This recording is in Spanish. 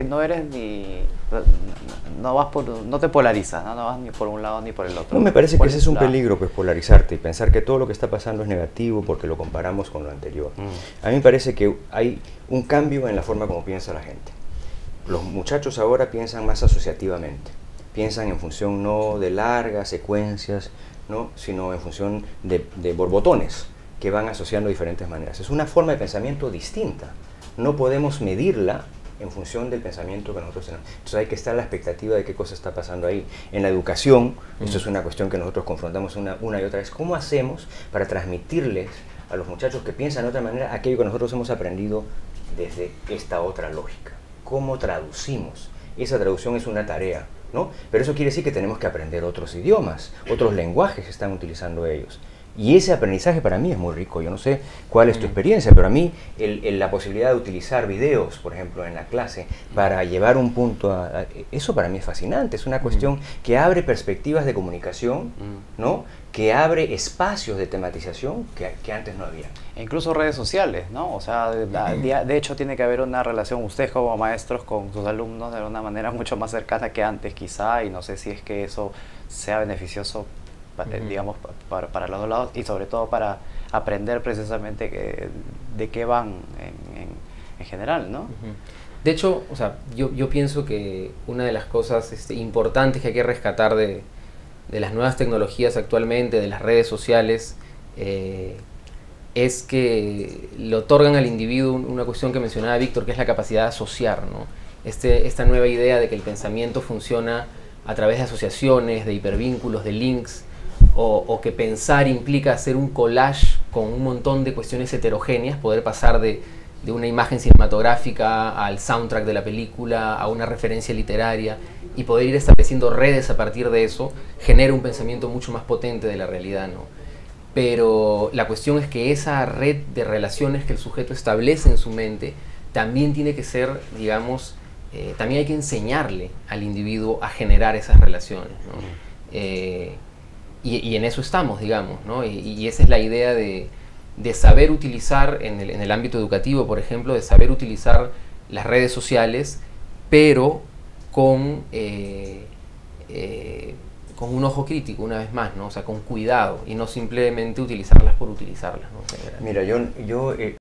no eres ni, no vas por, no te polarizas, ¿no? No vas ni por un lado ni por el otro. No, me parece que ¿Cuál ese es es un la...? peligro, pues polarizarte y pensar que todo lo que está pasando es negativo porque lo comparamos con lo anterior. A mí me parece que hay un cambio en la forma como piensa la gente. Los muchachos ahora piensan más asociativamente, piensan en función no de largas secuencias, ¿no? Sino en función de borbotones que van asociando de diferentes maneras. Es una forma de pensamiento distinta. No podemos medirla en función del pensamiento que nosotros tenemos. Entonces hay que estar a la expectativa de qué cosa está pasando ahí. En la educación, esto es una cuestión que nosotros confrontamos una y otra vez. ¿Cómo hacemos para transmitirles a los muchachos que piensan de otra manera aquello que nosotros hemos aprendido desde esta otra lógica? ¿Cómo traducimos? Esa traducción es una tarea, ¿no? Pero eso quiere decir que tenemos que aprender otros idiomas, otros lenguajes que están utilizando ellos. Y ese aprendizaje para mí es muy rico. Yo no sé cuál es tu experiencia, pero a mí la posibilidad de utilizar videos, por ejemplo, en la clase, para llevar un punto eso para mí es fascinante. Es una cuestión que abre perspectivas de comunicación, ¿no? Que abre espacios de tematización que antes no había. E incluso redes sociales, ¿no? O sea, de hecho tiene que haber una relación, ustedes como maestros con sus alumnos de una manera mucho más cercana que antes quizá, y no sé si es que eso sea beneficioso, digamos, para los dos lados, y sobre todo para aprender precisamente de qué van en general, ¿no? De hecho, o sea, yo pienso que una de las cosas importantes que hay que rescatar de las nuevas tecnologías actualmente, de las redes sociales, es que le otorgan al individuo una cuestión que mencionaba Víctor, que es la capacidad de asociar, ¿no? Esta nueva idea de que el pensamiento funciona a través de asociaciones, de hipervínculos, de links, o que pensar implica hacer un collage con un montón de cuestiones heterogéneas, poder pasar de una imagen cinematográfica al soundtrack de la película, a una referencia literaria, y poder ir estableciendo redes a partir de eso, genera un pensamiento mucho más potente de la realidad, ¿no? Pero la cuestión es que esa red de relaciones que el sujeto establece en su mente también tiene que ser, digamos, también hay que enseñarle al individuo a generar esas relaciones, ¿no? Y en eso estamos, digamos, ¿no? Y esa es la idea de saber utilizar en el ámbito educativo, por ejemplo, de saber utilizar las redes sociales, pero con un ojo crítico, una vez más, ¿no? O sea, con cuidado, y no simplemente utilizarlas por utilizarlas, ¿no? Mira, yo